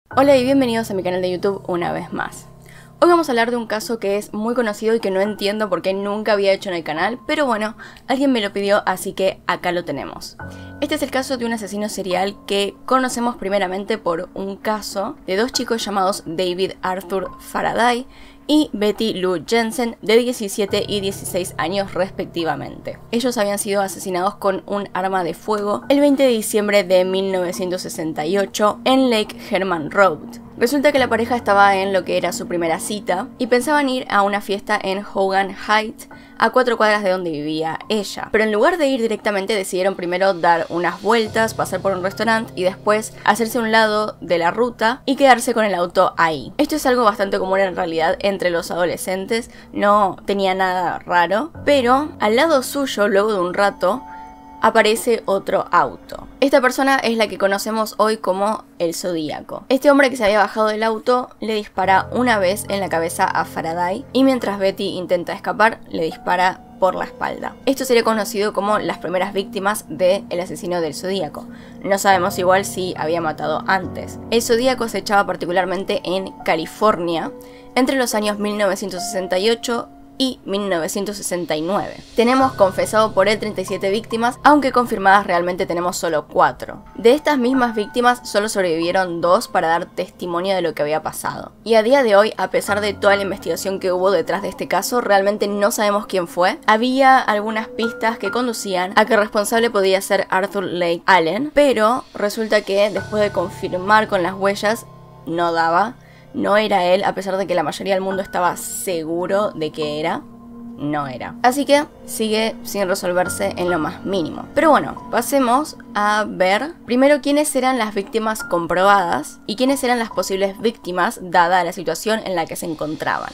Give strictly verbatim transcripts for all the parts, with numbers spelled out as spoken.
Hola y bienvenidos a mi canal de YouTube una vez más. Hoy vamos a hablar de un caso que es muy conocido y que no entiendo por qué nunca había hecho en el canal, pero bueno, alguien me lo pidió, así que acá lo tenemos. Este es el caso de un asesino serial que conocemos primeramente por un caso de dos chicos llamados David Arthur Faraday y Betty Lou Jensen, de diecisiete y dieciséis años respectivamente. Ellos habían sido asesinados con un arma de fuego el veinte de diciembre de mil novecientos sesenta y ocho en Lake Herman Road. Resulta que la pareja estaba en lo que era su primera cita y pensaban ir a una fiesta en Hogan Heights, a cuatro cuadras de donde vivía ella. Pero en lugar de ir directamente decidieron primero dar unas vueltas, pasar por un restaurante y después hacerse a un lado de la ruta y quedarse con el auto ahí. Esto es algo bastante común en realidad entre los adolescentes, no tenía nada raro, pero al lado suyo, luego de un rato, aparece otro auto. Esta persona es la que conocemos hoy como el Zodíaco. Este hombre que se había bajado del auto le dispara una vez en la cabeza a Faraday y mientras Betty intenta escapar le dispara por la espalda. Esto sería conocido como las primeras víctimas del asesino del Zodíaco. No sabemos igual si había matado antes. El Zodíaco se echaba particularmente en California entre los años mil novecientos sesenta y ocho y mil novecientos sesenta y nueve. Tenemos confesado por él treinta y siete víctimas, aunque confirmadas realmente tenemos solo cuatro. De estas mismas víctimas solo sobrevivieron dos para dar testimonio de lo que había pasado. Y a día de hoy, a pesar de toda la investigación que hubo detrás de este caso, realmente no sabemos quién fue. Había algunas pistas que conducían a que el responsable podía ser Arthur Lake Allen, pero resulta que después de confirmar con las huellas, no daba. No era él, a pesar de que la mayoría del mundo estaba seguro de que era, no era. Así que sigue sin resolverse en lo más mínimo. Pero bueno, pasemos a ver primero quiénes eran las víctimas comprobadas y quiénes eran las posibles víctimas dada la situación en la que se encontraban.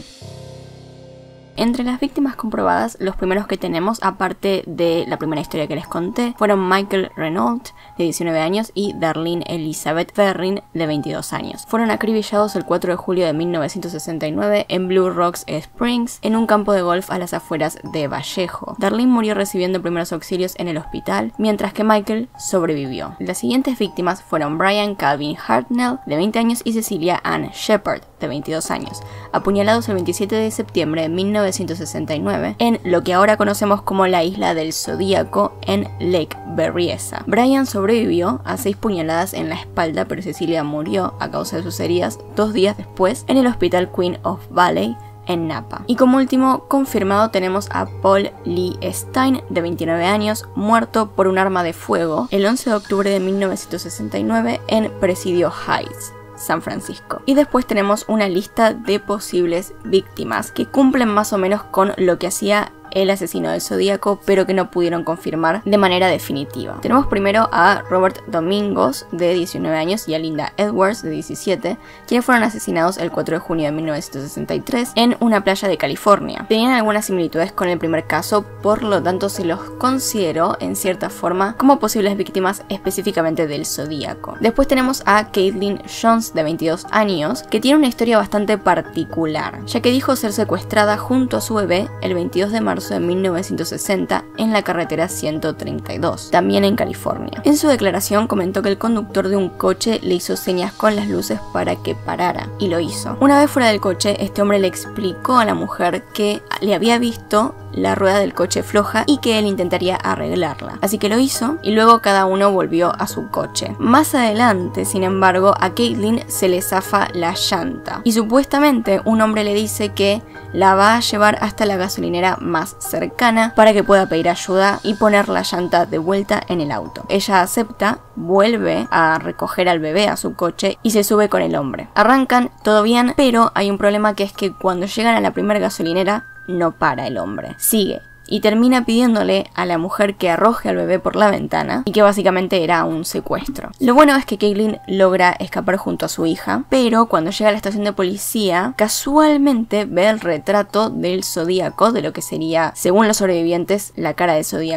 Entre las víctimas comprobadas, los primeros que tenemos, aparte de la primera historia que les conté, fueron Michael Renault, de diecinueve años, y Darlene Elizabeth Ferrin, de veintidós años. Fueron acribillados el cuatro de julio de mil novecientos sesenta y nueve en Blue Rocks Springs, en un campo de golf a las afueras de Vallejo. Darlene murió recibiendo primeros auxilios en el hospital, mientras que Michael sobrevivió. Las siguientes víctimas fueron Brian Calvin Hartnell, de veinte años, y Cecilia Ann Shepard, de veintidós años, apuñalados el veintisiete de septiembre de mil novecientos sesenta y nueve en lo que ahora conocemos como la Isla del Zodíaco en Lake Berryessa. Brian sobrevivió a seis puñaladas en la espalda, pero Cecilia murió a causa de sus heridas dos días después en el Hospital Queen of Valley en Napa. Y como último confirmado tenemos a Paul Lee Stein, de veintinueve años, muerto por un arma de fuego el once de octubre de mil novecientos sesenta y nueve en Presidio Heights, San Francisco. Y después tenemos una lista de posibles víctimas que cumplen más o menos con lo que hacía el asesino del Zodíaco, pero que no pudieron confirmar de manera definitiva. Tenemos primero a Robert Domingos, de diecinueve años, y a Linda Edwards, de diecisiete, quienes fueron asesinados el cuatro de junio de mil novecientos sesenta y tres en una playa de California. Tenían algunas similitudes con el primer caso, por lo tanto se los consideró en cierta forma como posibles víctimas específicamente del Zodíaco. Después tenemos a Caitlin Jones, de veintidós años, que tiene una historia bastante particular, ya que dijo ser secuestrada junto a su bebé el veintidós de marzo de mil novecientos sesenta en la carretera ciento treinta y dos, también en California. En su declaración comentó que el conductor de un coche le hizo señas con las luces para que parara, y lo hizo. Una vez fuera del coche, este hombre le explicó a la mujer que le había visto la rueda del coche floja y que él intentaría arreglarla. Así que lo hizo y luego cada uno volvió a su coche. Más adelante, sin embargo, a Caitlin se le zafa la llanta y supuestamente un hombre le dice que la va a llevar hasta la gasolinera más cercana para que pueda pedir ayuda y poner la llanta de vuelta en el auto. Ella acepta, vuelve a recoger al bebé a su coche y se sube con el hombre. Arrancan, todo bien, pero hay un problema, que es que cuando llegan a la primera gasolinera no para el hombre, sigue y termina pidiéndole a la mujer que arroje al bebé por la ventana y que básicamente era un secuestro. Lo bueno es que Caitlin logra escapar junto a su hija, pero cuando llega a la estación de policía casualmente ve el retrato del Zodíaco, de lo que sería, según los sobrevivientes, la cara del Zodíaco,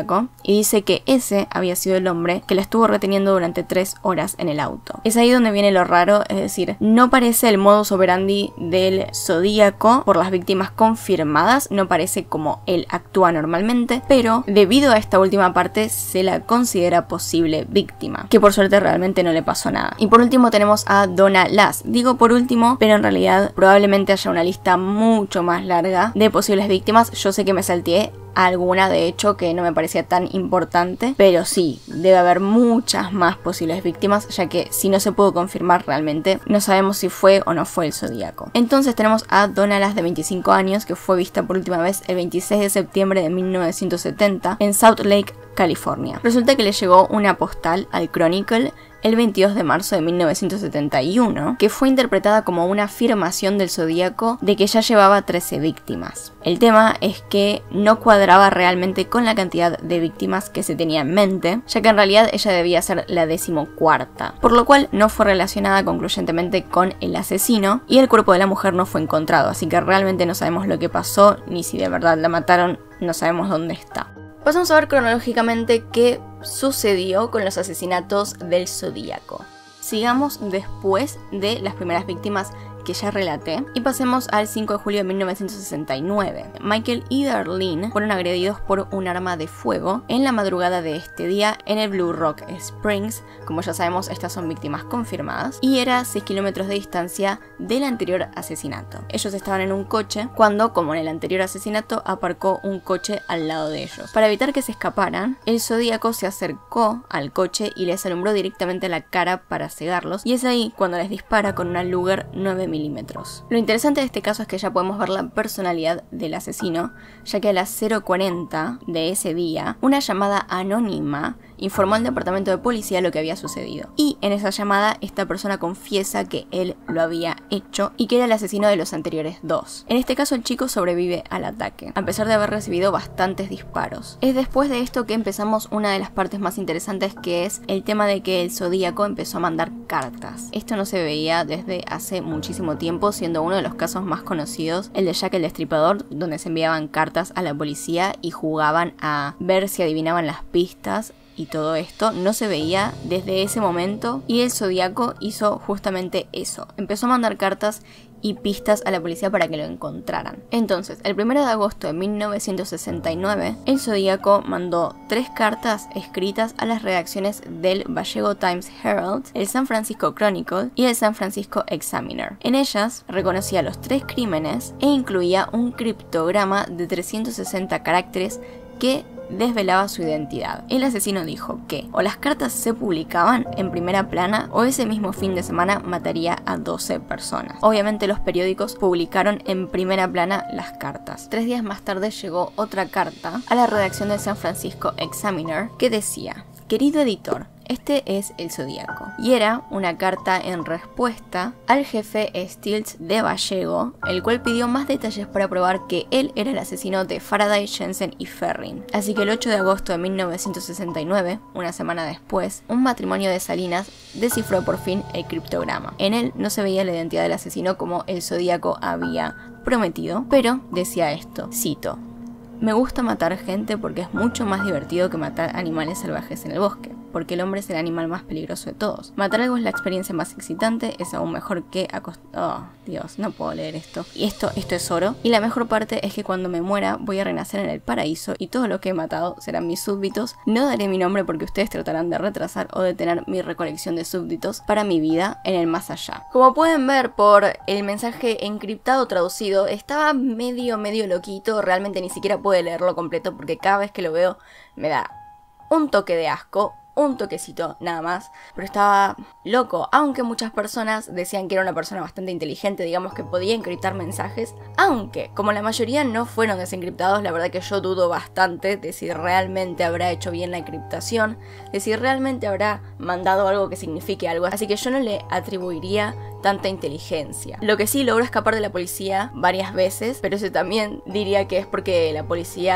y dice que ese había sido el hombre que la estuvo reteniendo durante tres horas en el auto. Es ahí donde viene lo raro, es decir, no parece el modus operandi del Zodíaco por las víctimas confirmadas, no parece como él actúa normalmente, pero debido a esta última parte se la considera posible víctima, que por suerte realmente no le pasó nada. Y por último tenemos a Donna Lass. Digo por último, pero en realidad probablemente haya una lista mucho más larga de posibles víctimas. Yo sé que me salteé alguna de hecho que no me parecía tan importante, pero sí, debe haber muchas más posibles víctimas, ya que si no se pudo confirmar realmente, no sabemos si fue o no fue el Zodíaco. Entonces tenemos a Donna Lass de veinticinco años, que fue vista por última vez el veintiséis de septiembre de mil novecientos setenta en Salt Lake, California. Resulta que le llegó una postal al Chronicle el veintidós de marzo de mil novecientos setenta y uno, que fue interpretada como una afirmación del Zodíaco de que ya llevaba trece víctimas. El tema es que no cuadraba realmente con la cantidad de víctimas que se tenía en mente, ya que en realidad ella debía ser la decimocuarta, por lo cual no fue relacionada concluyentemente con el asesino y el cuerpo de la mujer no fue encontrado, así que realmente no sabemos lo que pasó, ni si de verdad la mataron, no sabemos dónde está. Pasamos a ver cronológicamente qué sucedió con los asesinatos del Zodíaco. Sigamos después de las primeras víctimas que ya relaté y pasemos al cinco de julio de mil novecientos sesenta y nueve. Michael y Darlene fueron agredidos por un arma de fuego en la madrugada de este día en el Blue Rock Springs. Como ya sabemos, estas son víctimas confirmadas y era seis kilómetros de distancia del anterior asesinato. Ellos estaban en un coche cuando, como en el anterior asesinato, aparcó un coche al lado de ellos. Para evitar que se escaparan, el Zodíaco se acercó al coche y les alumbró directamente la cara para cegarlos, y es ahí cuando les dispara con una Luger nueve milímetros. Lo interesante de este caso es que ya podemos ver la personalidad del asesino, ya que a las cero cuarenta de ese día, una llamada anónima informó al departamento de policía lo que había sucedido. Y en esa llamada, esta persona confiesa que él lo había hecho y que era el asesino de los anteriores dos. En este caso, el chico sobrevive al ataque, a pesar de haber recibido bastantes disparos. Es después de esto que empezamos una de las partes más interesantes, que es el tema de que el Zodíaco empezó a mandar cartas. Esto no se veía desde hace muchísimo tiempo, siendo uno de los casos más conocidos el de Jack el Destripador, donde se enviaban cartas a la policía y jugaban a ver si adivinaban las pistas. Y todo esto no se veía desde ese momento, y el Zodíaco hizo justamente eso. Empezó a mandar cartas y pistas a la policía para que lo encontraran. Entonces, el primero de agosto de mil novecientos sesenta y nueve, el Zodíaco mandó tres cartas escritas a las redacciones del Gallego Times Herald, el San Francisco Chronicle y el San Francisco Examiner. En ellas reconocía los tres crímenes e incluía un criptograma de trescientos sesenta caracteres que desvelaba su identidad. El asesino dijo que o las cartas se publicaban en primera plana o ese mismo fin de semana mataría a doce personas. Obviamente los periódicos publicaron en primera plana las cartas. Tres días más tarde llegó otra carta a la redacción del San Francisco Examiner que decía: querido editor, este es el Zodíaco. Y era una carta en respuesta al jefe Stills de Gallego, el cual pidió más detalles para probar que él era el asesino de Faraday, Jensen y Ferrin. Así que el ocho de agosto de mil novecientos sesenta y nueve, una semana después, un matrimonio de Salinas descifró por fin el criptograma. En él no se veía la identidad del asesino como el Zodíaco había prometido, pero decía esto, cito: me gusta matar gente porque es mucho más divertido que matar animales salvajes en el bosque, porque el hombre es el animal más peligroso de todos. Matar algo es la experiencia más excitante, es aún mejor que acostar... Oh, Dios, no puedo leer esto. Y esto, esto es oro. Y la mejor parte es que cuando me muera voy a renacer en el paraíso y todo lo que he matado serán mis súbditos. No daré mi nombre porque ustedes tratarán de retrasar o detener mi recolección de súbditos para mi vida en el más allá. Como pueden ver por el mensaje encriptado traducido, estaba medio, medio loquito. Realmente ni siquiera puedo leerlo completo porque cada vez que lo veo me da un toque de asco, un toquecito nada más, pero estaba loco, aunque muchas personas decían que era una persona bastante inteligente, digamos que podía encriptar mensajes, aunque como la mayoría no fueron desencriptados, la verdad que yo dudo bastante de si realmente habrá hecho bien la encriptación, de si realmente habrá mandado algo que signifique algo, así que yo no le atribuiría tanta inteligencia. Lo que sí, logró escapar de la policía varias veces, pero eso también diría que es porque la policía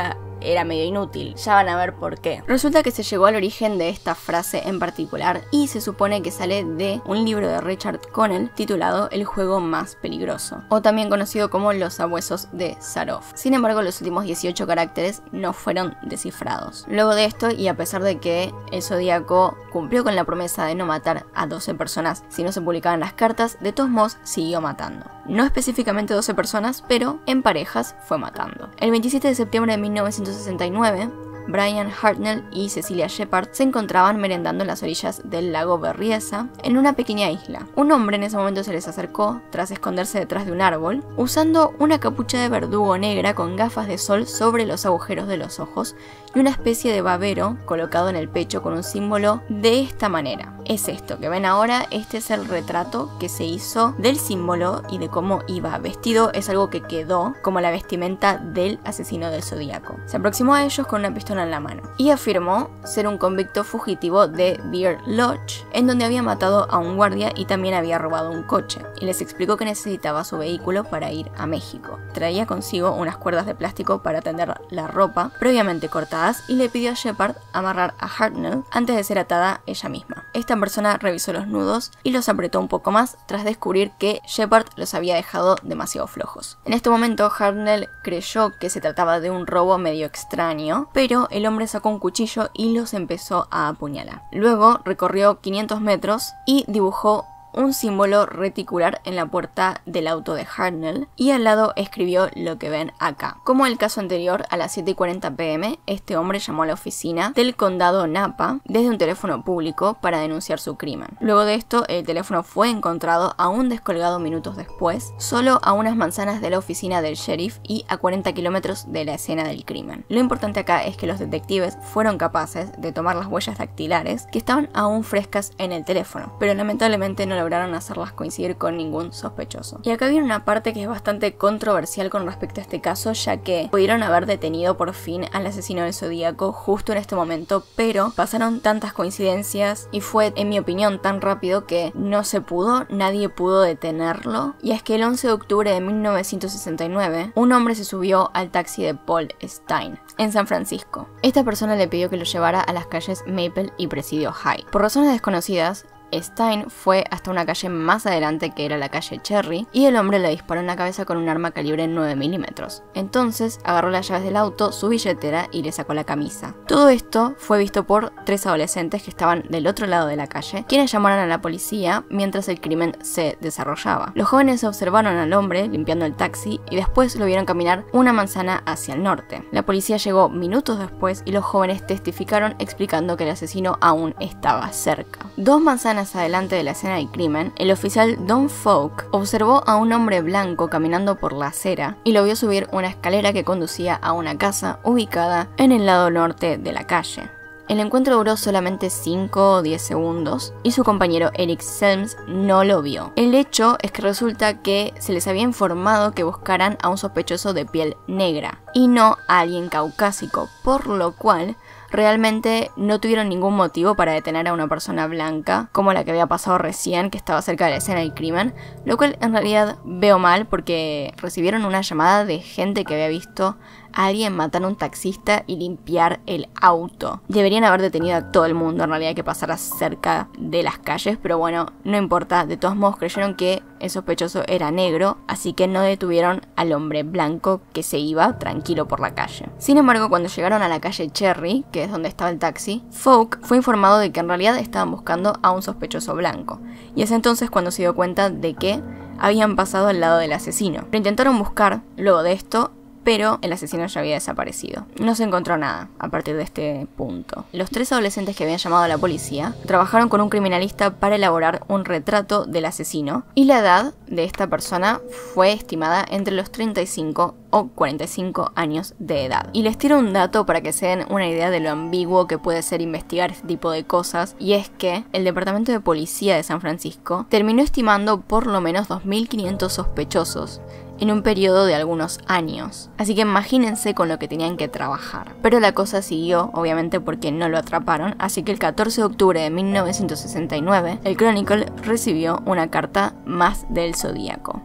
era medio inútil. Ya van a ver por qué. Resulta que se llegó al origen de esta frase en particular y se supone que sale de un libro de Richard Connell titulado El juego más peligroso, o también conocido como Los sabuesos de Sarov. Sin embargo, los últimos dieciocho caracteres no fueron descifrados. Luego de esto, y a pesar de que el Zodíaco cumplió con la promesa de no matar a doce personas si no se publicaban las cartas, de todos modos siguió matando. No específicamente doce personas, pero en parejas fue matando. El veintisiete de septiembre de mil novecientos sesenta y nueve, Brian Hartnell y Cecilia Shepard se encontraban merendando en las orillas del lago Berryessa, en una pequeña isla. Un hombre en ese momento se les acercó, tras esconderse detrás de un árbol, usando una capucha de verdugo negra con gafas de sol sobre los agujeros de los ojos y una especie de babero colocado en el pecho con un símbolo de esta manera. Es esto que ven ahora, este es el retrato que se hizo del símbolo y de cómo iba vestido, es algo que quedó como la vestimenta del asesino del Zodíaco. Se aproximó a ellos con una pistola en la mano y afirmó ser un convicto fugitivo de Deer Lodge, en donde había matado a un guardia y también había robado un coche, y les explicó que necesitaba su vehículo para ir a México. Traía consigo unas cuerdas de plástico para tender la ropa previamente cortadas y le pidió a Shepard amarrar a Hartnell antes de ser atada ella misma. Esta persona revisó los nudos y los apretó un poco más tras descubrir que Shepard los había dejado demasiado flojos. En este momento Hartnell creyó que se trataba de un robo medio extraño, pero el hombre sacó un cuchillo y los empezó a apuñalar. Luego recorrió quinientos metros y dibujó un símbolo reticular en la puerta del auto de Hartnell y al lado escribió lo que ven acá. Como el caso anterior, a las siete y cuarenta pm, este hombre llamó a la oficina del condado Napa desde un teléfono público para denunciar su crimen. Luego de esto, el teléfono fue encontrado aún descolgado minutos después, solo a unas manzanas de la oficina del sheriff y a cuarenta kilómetros de la escena del crimen. Lo importante acá es que los detectives fueron capaces de tomar las huellas dactilares que estaban aún frescas en el teléfono, pero lamentablemente no lo lograron hacerlas coincidir con ningún sospechoso. Y acá viene una parte que es bastante controversial con respecto a este caso, ya que pudieron haber detenido por fin al asesino del Zodíaco justo en este momento, pero pasaron tantas coincidencias y fue, en mi opinión, tan rápido que no se pudo, nadie pudo detenerlo. Y es que el once de octubre de mil novecientos sesenta y nueve, un hombre se subió al taxi de Paul Stine en San Francisco. Esta persona le pidió que lo llevara a las calles Maple y Presidio High. Por razones desconocidas, Stine fue hasta una calle más adelante, que era la calle Cherry, y el hombre le disparó en la cabeza con un arma calibre nueve milímetros. Entonces agarró las llaves del auto, su billetera y le sacó la camisa. Todo esto fue visto por tres adolescentes que estaban del otro lado de la calle, quienes llamaron a la policía mientras el crimen se desarrollaba. Los jóvenes observaron al hombre limpiando el taxi y después lo vieron caminar una manzana hacia el norte. La policía llegó minutos después y los jóvenes testificaron explicando que el asesino aún estaba cerca. Dos manzanas adelante de la escena del crimen, el oficial Don Falk observó a un hombre blanco caminando por la acera y lo vio subir una escalera que conducía a una casa ubicada en el lado norte de la calle. El encuentro duró solamente cinco o diez segundos y su compañero Eric Selms no lo vio. El hecho es que resulta que se les había informado que buscaran a un sospechoso de piel negra y no a alguien caucásico, por lo cual realmente no tuvieron ningún motivo para detener a una persona blanca como la que había pasado recién, que estaba cerca de la escena del crimen, lo cual en realidad veo mal porque recibieron una llamada de gente que había visto a alguien matar a un taxista y limpiar el auto. Deberían haber detenido a todo el mundo en realidad que pasara cerca de las calles, pero bueno, no importa, de todos modos creyeron que el sospechoso era negro, así que no detuvieron al hombre blanco que se iba tranquilo por la calle. Sin embargo, cuando llegaron a la calle Cherry, que es donde estaba el taxi, Falk fue informado de que en realidad estaban buscando a un sospechoso blanco, y es entonces cuando se dio cuenta de que habían pasado al lado del asesino. Lo intentaron buscar luego de esto, pero el asesino ya había desaparecido. No se encontró nada a partir de este punto. Los tres adolescentes que habían llamado a la policía trabajaron con un criminalista para elaborar un retrato del asesino, y la edad de esta persona fue estimada entre los treinta y cinco o cuarenta y cinco años de edad. Y les tiro un dato para que se den una idea de lo ambiguo que puede ser investigar este tipo de cosas, y es que el Departamento de Policía de San Francisco terminó estimando por lo menos dos mil quinientos sospechosos en un periodo de algunos años. Así que imagínense con lo que tenían que trabajar. Pero la cosa siguió, obviamente porque no lo atraparon, así que el catorce de octubre de mil novecientos sesenta y nueve, el Chronicle recibió una carta más del Zodíaco.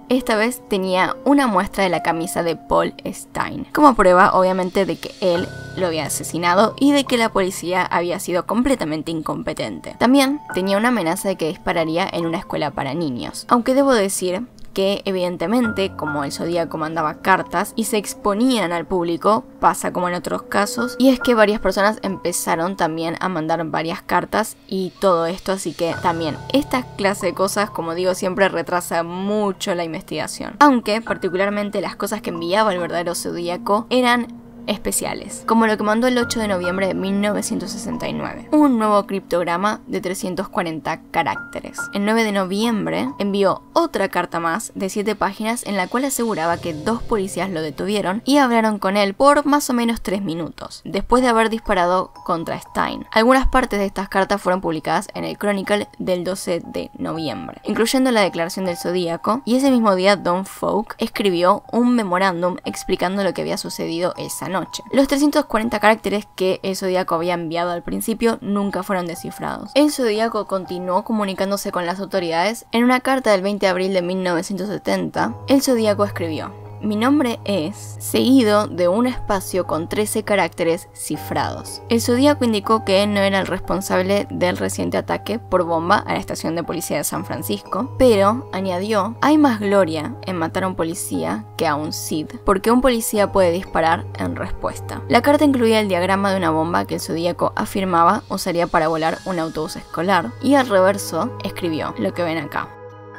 esta vez tenía una muestra de la camisa de Paul Stine, como prueba obviamente de que él lo había asesinado y de que la policía había sido completamente incompetente. También tenía una amenaza de que dispararía en una escuela para niños, aunque debo decir que evidentemente, como el Zodíaco mandaba cartas y se exponían al público, pasa como en otros casos, y es que varias personas empezaron también a mandar varias cartas y todo esto, así que también esta clase de cosas, como digo, siempre retrasa mucho la investigación. Aunque particularmente las cosas que enviaba el verdadero Zodíaco eran especiales, como lo que mandó el ocho de noviembre de mil novecientos sesenta y nueve, un nuevo criptograma de trescientos cuarenta caracteres. El nueve de noviembre envió otra carta más de siete páginas en la cual aseguraba que dos policías lo detuvieron y hablaron con él por más o menos tres minutos, después de haber disparado contra Stine. Algunas partes de estas cartas fueron publicadas en el Chronicle del doce de noviembre, incluyendo la declaración del Zodíaco, y ese mismo día Don Folk escribió un memorándum explicando lo que había sucedido esa noche. Los trescientos cuarenta caracteres que el Zodíaco había enviado al principio nunca fueron descifrados. El Zodíaco continuó comunicándose con las autoridades. En una carta del veinte de abril de mil novecientos setenta, el Zodíaco escribió: "Mi nombre es", seguido de un espacio con trece caracteres cifrados. El Zodíaco indicó que él no era el responsable del reciente ataque por bomba a la estación de policía de San Francisco, pero añadió: "Hay más gloria en matar a un policía que a un Sith, porque un policía puede disparar en respuesta". La carta incluía el diagrama de una bomba que el Zodíaco afirmaba usaría para volar un autobús escolar, y al reverso escribió lo que ven acá.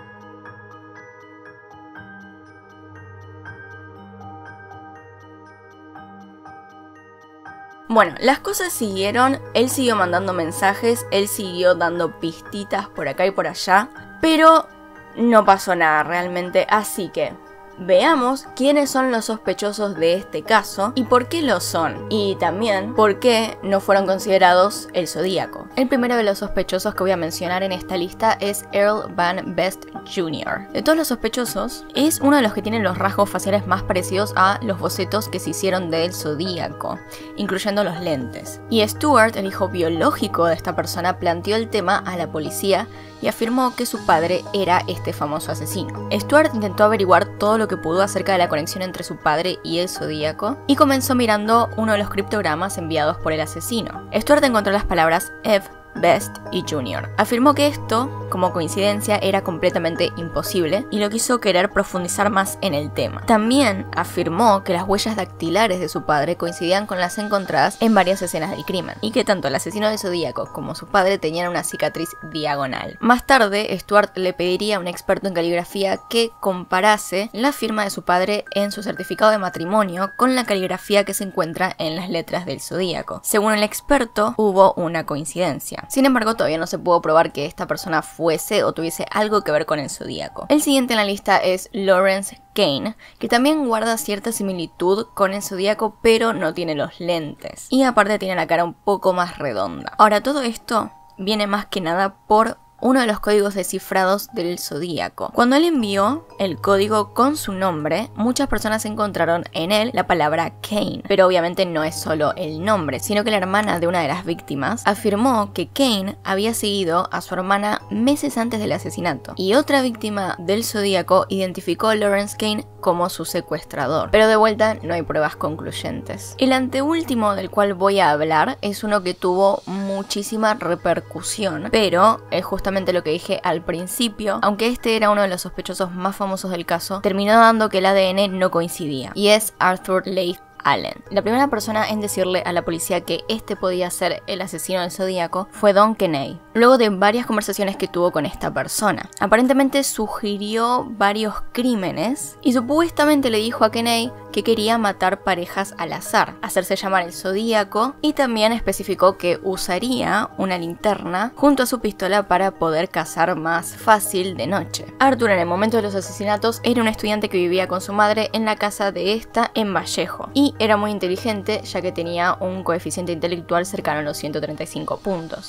Bueno, las cosas siguieron, él siguió mandando mensajes, él siguió dando pistitas por acá y por allá, pero no pasó nada realmente, así que veamos quiénes son los sospechosos de este caso y por qué lo son, y también por qué no fueron considerados el Zodíaco. El primero de los sospechosos que voy a mencionar en esta lista es Earl Van Best junior De todos los sospechosos, es uno de los que tienen los rasgos faciales más parecidos a los bocetos que se hicieron del Zodíaco, incluyendo los lentes. Y Stuart, el hijo biológico de esta persona, planteó el tema a la policía y afirmó que su padre era este famoso asesino. Stuart intentó averiguar todo lo que pudo acerca de la conexión entre su padre y el Zodíaco y comenzó mirando uno de los criptogramas enviados por el asesino. Stuart encontró las palabras Ev, Best y Junior. Afirmó que esto, como coincidencia, era completamente imposible y lo quiso querer profundizar más en el tema. También afirmó que las huellas dactilares de su padre coincidían con las encontradas en varias escenas del crimen y que tanto el asesino del Zodíaco como su padre tenían una cicatriz diagonal. Más tarde, Stuart le pediría a un experto en caligrafía que comparase la firma de su padre en su certificado de matrimonio con la caligrafía que se encuentra en las letras del Zodíaco. Según el experto, hubo una coincidencia. Sin embargo, todavía no se pudo probar que esta persona fuese o tuviese algo que ver con el Zodíaco. El siguiente en la lista es Lawrence Kane, que también guarda cierta similitud con el Zodíaco, pero no tiene los lentes. Y aparte tiene la cara un poco más redonda. Ahora, todo esto viene más que nada por uno de los códigos descifrados del Zodíaco. Cuando él envió el código con su nombre, muchas personas encontraron en él la palabra Kane, pero obviamente no es solo el nombre, sino que la hermana de una de las víctimas afirmó que Kane había seguido a su hermana meses antes del asesinato, y otra víctima del Zodíaco identificó a Lawrence Kane como su secuestrador, pero de vuelta no hay pruebas concluyentes. El anteúltimo del cual voy a hablar es uno que tuvo muchísima repercusión, pero es justamente lo que dije al principio. Aunque este era uno de los sospechosos más famosos del caso, terminó dando que el A D N no coincidía, y es Arthur Leigh Allen. La primera persona en decirle a la policía que este podía ser el asesino del Zodíaco fue Don Kenney, luego de varias conversaciones que tuvo con esta persona. Aparentemente sugirió varios crímenes y supuestamente le dijo a Kenney que quería matar parejas al azar, hacerse llamar el Zodíaco, y también especificó que usaría una linterna junto a su pistola para poder cazar más fácil de noche. Arthur, en el momento de los asesinatos, era un estudiante que vivía con su madre en la casa de esta en Vallejo, y era muy inteligente ya que tenía un coeficiente intelectual cercano a los ciento treinta y cinco puntos.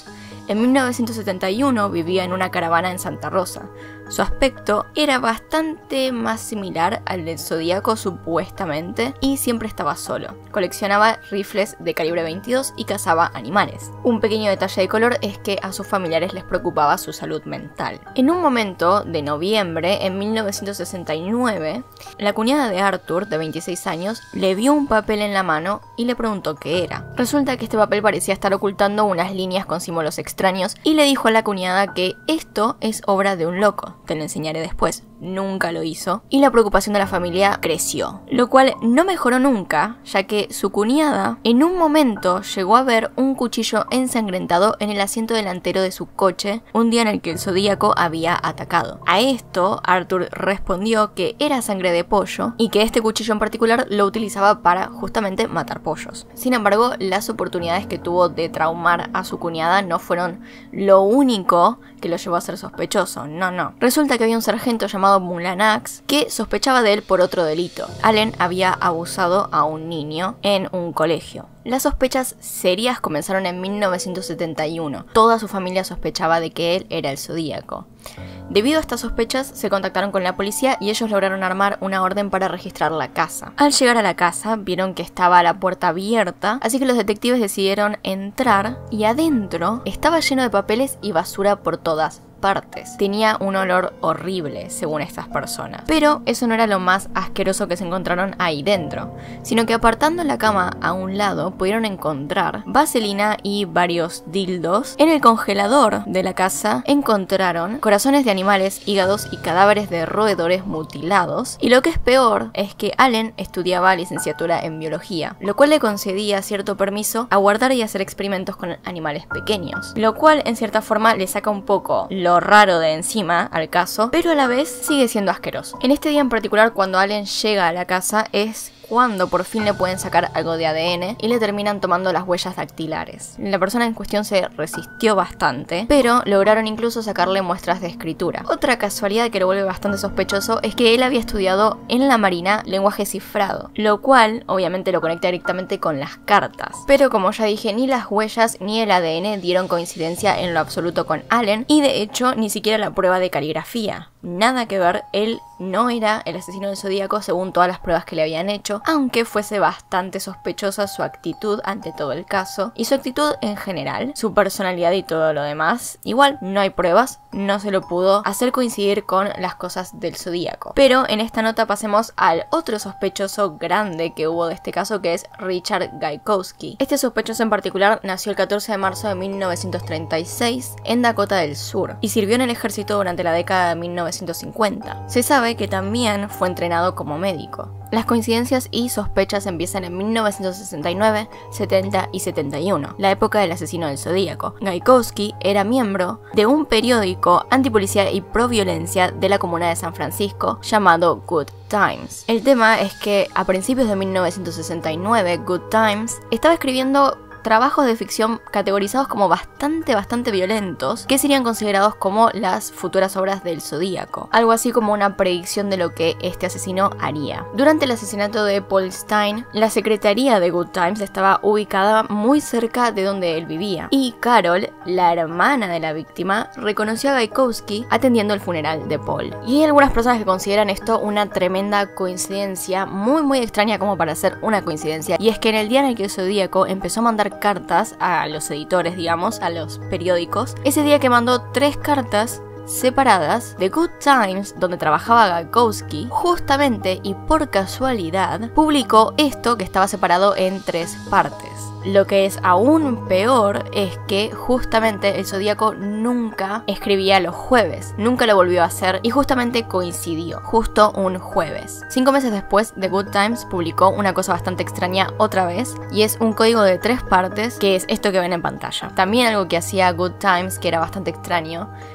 En mil novecientos setenta y uno vivía en una caravana en Santa Rosa. Su aspecto era bastante más similar al del Zodíaco supuestamente y siempre estaba solo. Coleccionaba rifles de calibre veintidós y cazaba animales. Un pequeño detalle de color es que a sus familiares les preocupaba su salud mental. En un momento de noviembre, en mil novecientos sesenta y nueve, la cuñada de Arthur, de veintiséis años, le vio un papel en la mano y le preguntó qué era. Resulta que este papel parecía estar ocultando unas líneas con símbolos extraños y le dijo a la cuñada que esto es obra de un loco. Te lo enseñaré después. Nunca lo hizo. Y la preocupación de la familia creció. Lo cual no mejoró nunca, ya que su cuñada en un momento llegó a ver un cuchillo ensangrentado en el asiento delantero de su coche un día en el que el Zodíaco había atacado. A esto, Arthur respondió que era sangre de pollo y que este cuchillo en particular lo utilizaba para justamente matar pollos. Sin embargo, las oportunidades que tuvo de traumar a su cuñada no fueron lo único que lo llevó a ser sospechoso. No, no. Resulta que había un sargento llamado Mulanax que sospechaba de él por otro delito. Allen había abusado a un niño en un colegio. Las sospechas serias comenzaron en mil novecientos setenta y uno. Toda su familia sospechaba de que él era el Zodíaco. Debido a estas sospechas, se contactaron con la policía y ellos lograron armar una orden para registrar la casa. Al llegar a la casa, vieron que estaba la puerta abierta, así que los detectives decidieron entrar y adentro estaba lleno de papeles y basura por todas partes. Tenía un olor horrible, según estas personas. Pero eso no era lo más asqueroso que se encontraron ahí dentro, sino que apartando la cama a un lado, pudieron encontrar vaselina y varios dildos. En el congelador de la casa encontraron corazones de animales, hígados y cadáveres de roedores mutilados. Y lo que es peor es que Allen estudiaba licenciatura en biología, lo cual le concedía cierto permiso a guardar y hacer experimentos con animales pequeños, lo cual en cierta forma le saca un poco lo raro de encima al caso, pero a la vez sigue siendo asqueroso. En este día en particular, cuando Allen llega a la casa, es cuando por fin le pueden sacar algo de A D N y le terminan tomando las huellas dactilares. La persona en cuestión se resistió bastante, pero lograron incluso sacarle muestras de escritura. Otra casualidad que lo vuelve bastante sospechoso es que él había estudiado en la Marina lenguaje cifrado, lo cual obviamente lo conecta directamente con las cartas. Pero como ya dije, ni las huellas ni el A D N dieron coincidencia en lo absoluto con Allen, y de hecho ni siquiera la prueba de caligrafía. Nada que ver, él no era el asesino del Zodíaco según todas las pruebas que le habían hecho, aunque fuese bastante sospechosa su actitud ante todo el caso y su actitud en general, su personalidad y todo lo demás. Igual no hay pruebas, no se lo pudo hacer coincidir con las cosas del Zodíaco. Pero en esta nota pasemos al otro sospechoso grande que hubo de este caso, que es Richard Gaikowski. Este sospechoso en particular nació el catorce de marzo de mil novecientos treinta y seis en Dakota del Sur y sirvió en el ejército durante la década de mil novecientos cincuenta. Se sabe que también fue entrenado como médico. Las coincidencias y sospechas empiezan en mil novecientos sesenta y nueve, setenta y setenta y uno, la época del asesino del Zodíaco. Gaikowski era miembro de un periódico antipolicía y pro-violencia de la comuna de San Francisco llamado Good Times. El tema es que a principios de mil novecientos sesenta y nueve, Good Times estaba escribiendo trabajos de ficción categorizados como bastante, bastante violentos, que serían considerados como las futuras obras del Zodíaco, algo así como una predicción de lo que este asesino haría. Durante el asesinato de Paul Stine, la secretaría de Good Times estaba ubicada muy cerca de donde él vivía, y Carol, la hermana de la víctima, reconoció a Gaikowski atendiendo el funeral de Paul. Y hay algunas personas que consideran esto una tremenda coincidencia, muy muy extraña como para ser una coincidencia, y es que en el día en el que el Zodíaco empezó a mandar cartas a los editores, digamos, a los periódicos, ese día que mandó tres cartas separadas de Good Times, donde trabajaba Gaikowski, justamente y por casualidad publicó esto que estaba separado en tres partes. Lo que es aún peor es que justamente el Zodíaco nunca escribía los jueves, nunca lo volvió a hacer y justamente coincidió, justo un jueves. Cinco meses después, The Good Times publicó una cosa bastante extraña otra vez, y es un código de tres partes, que es esto que ven en pantalla. También algo que hacía Good Times, que era bastante extraño,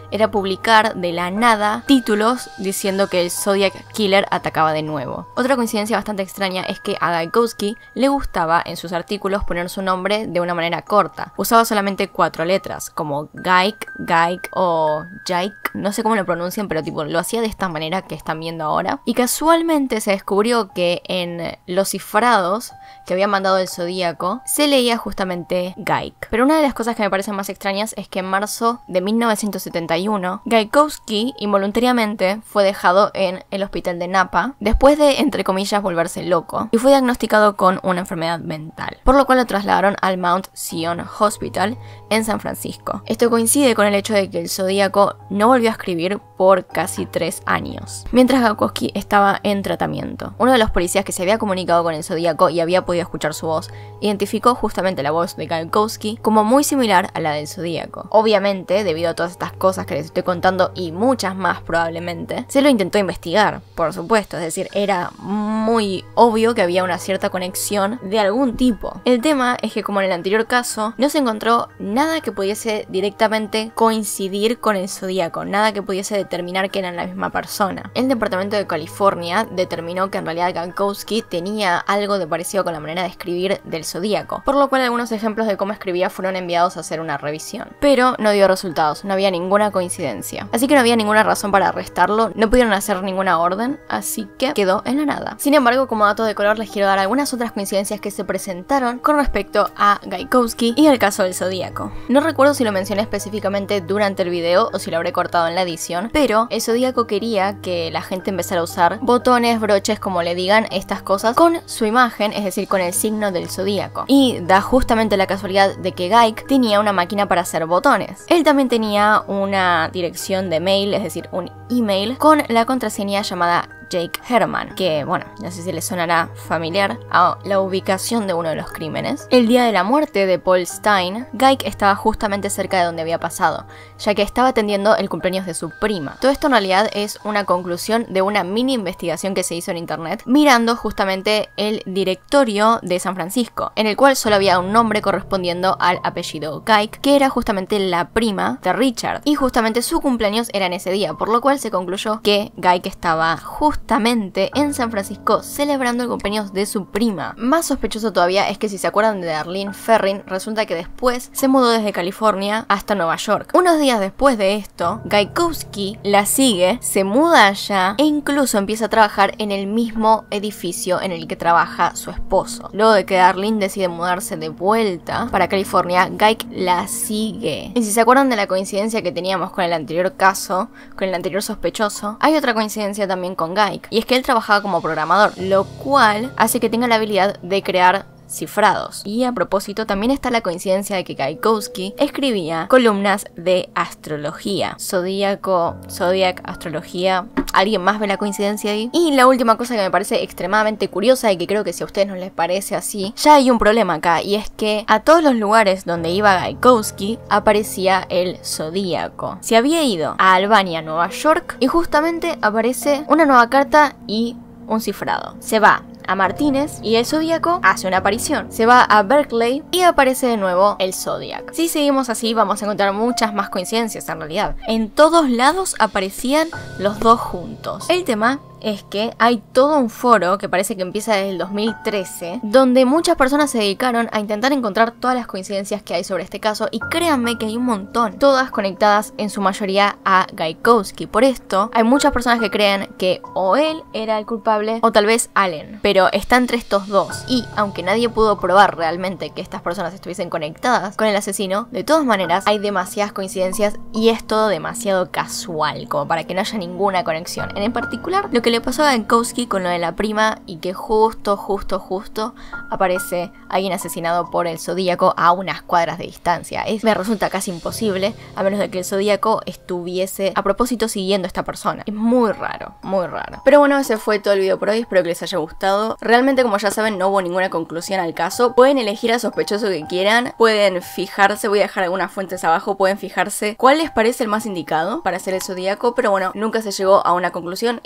era publicar de la nada títulos diciendo que el Zodiac Killer atacaba de nuevo. Otra coincidencia bastante extraña es que a Gajkowski le gustaba en sus artículos poner su nombre de una manera corta. Usaba solamente cuatro letras, como Gaik, Gaik o Jaik, no sé cómo lo pronuncian, pero tipo lo hacía de esta manera que están viendo ahora. Y casualmente se descubrió que en los cifrados que había mandado el Zodíaco se leía justamente Gaik. Pero una de las cosas que me parecen más extrañas es que en marzo de mil novecientos setenta y uno Gajkowski involuntariamente fue dejado en el hospital de Napa después de, entre comillas, volverse loco y fue diagnosticado con una enfermedad mental, por lo cual lo trasladaron al Mount Zion Hospital en San Francisco. Esto coincide con el hecho de que el Zodíaco no volvió a escribir por casi tres años, mientras Gajkowski estaba en tratamiento. Uno de los policías que se había comunicado con el Zodíaco y había podido escuchar su voz identificó justamente la voz de Gajkowski como muy similar a la del Zodíaco. Obviamente, debido a todas estas cosas que les estoy contando y muchas más probablemente, se lo intentó investigar, por supuesto, es decir, era muy obvio que había una cierta conexión de algún tipo. El tema es que, como en el anterior caso, no se encontró nada que pudiese directamente coincidir con el Zodíaco, nada que pudiese determinar que eran la misma persona. El Departamento de California determinó que en realidad Gajkowski tenía algo de parecido con la manera de escribir del Zodíaco, por lo cual algunos ejemplos de cómo escribía fueron enviados a hacer una revisión. Pero no dio resultados, no había ninguna coincidencia. Así que no había ninguna razón para arrestarlo, no pudieron hacer ninguna orden, así que quedó en la nada. Sin embargo, como dato de color les quiero dar algunas otras coincidencias que se presentaron con respecto a Gajkowski y el caso del Zodíaco. No recuerdo si lo mencioné específicamente durante el video o si lo habré cortado en la edición, pero el Zodíaco quería que la gente empezara a usar botones, broches, como le digan, estas cosas, con su imagen, es decir, con el signo del Zodíaco. Y da justamente la casualidad de que Gaik tenía una máquina para hacer botones. Él también tenía una dirección de mail, es decir, un email con la contraseña llamada Jake Herman, que bueno, no sé si les sonará familiar a la ubicación de uno de los crímenes. El día de la muerte de Paul Stine, Gaik estaba justamente cerca de donde había pasado, ya que estaba atendiendo el cumpleaños de su prima. Todo esto en realidad es una conclusión de una mini investigación que se hizo en internet, mirando justamente el directorio de San Francisco, en el cual solo había un nombre correspondiendo al apellido Gaik, que era justamente la prima de Richard, y justamente su cumpleaños era en ese día, por lo cual se concluyó que Gaik estaba justamente justamente en San Francisco celebrando el cumpleaños de su prima. Más sospechoso todavía es que, si se acuerdan de Darlene Ferrin, resulta que después se mudó desde California hasta Nueva York. Unos días después de esto, Gajkowski la sigue, se muda allá e incluso empieza a trabajar en el mismo edificio en el que trabaja su esposo. Luego de que Darlene decide mudarse de vuelta para California, Gaik la sigue. Y si se acuerdan de la coincidencia que teníamos con el anterior caso, con el anterior sospechoso, hay otra coincidencia también con Gaik. Y es que él trabajaba como programador, lo cual hace que tenga la habilidad de crear cifrados. Y a propósito, también está la coincidencia de que Gajkowski escribía columnas de astrología. Zodíaco, Zodiac, astrología. ¿Alguien más ve la coincidencia ahí? Y la última cosa que me parece extremadamente curiosa y que creo que si a ustedes no les parece así, ya hay un problema acá, y es que a todos los lugares donde iba Gajkowski aparecía el Zodíaco. Se había ido a Albania, Nueva York, y justamente aparece una nueva carta y un cifrado. Se va a Martínez y el Zodíaco hace una aparición. Se va a Berkeley y aparece de nuevo el Zodiac. Si seguimos así, vamos a encontrar muchas más coincidencias en realidad. En todos lados aparecían los dos juntos. El tema es que hay todo un foro que parece que empieza desde el dos mil trece, donde muchas personas se dedicaron a intentar encontrar todas las coincidencias que hay sobre este caso, y créanme que hay un montón, todas conectadas en su mayoría a Gajkowski. Por esto hay muchas personas que creen que o él era el culpable o tal vez Allen, pero está entre estos dos, y aunque nadie pudo probar realmente que estas personas estuviesen conectadas con el asesino, de todas maneras hay demasiadas coincidencias y es todo demasiado casual como para que no haya ninguna conexión. En particular, lo que le pasó a Gajkowski con lo de la prima, y que justo, justo, justo aparece alguien asesinado por el Zodíaco a unas cuadras de distancia. Es, me resulta casi imposible, a menos de que el Zodíaco estuviese a propósito siguiendo a esta persona. Es muy raro, muy raro. Pero bueno, ese fue todo el video por hoy, espero que les haya gustado. Realmente, como ya saben, no hubo ninguna conclusión al caso. Pueden elegir al sospechoso que quieran, pueden fijarse, voy a dejar algunas fuentes abajo, pueden fijarse cuál les parece el más indicado para ser el Zodíaco, pero bueno, nunca se llegó a una conclusión y no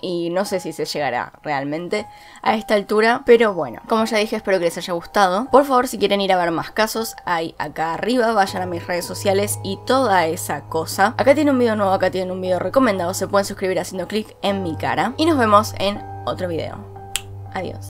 sé si se llegará realmente a esta altura, pero bueno, como ya dije, espero que les haya gustado. Por favor, si quieren ir a ver más casos, hay acá arriba, vayan a mis redes sociales y toda esa cosa. Acá tiene un video nuevo, acá tienen un video recomendado, se pueden suscribir haciendo clic en mi cara y nos vemos en otro video. Adiós.